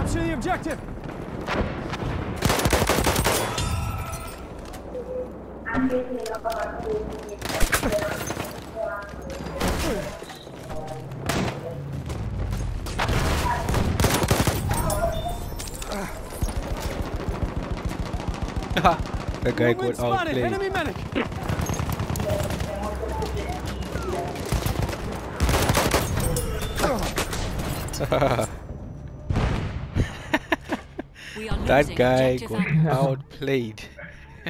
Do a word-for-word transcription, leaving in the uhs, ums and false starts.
Capture the objective! The guy got outplayed. Enemy medic! That guy got outplayed.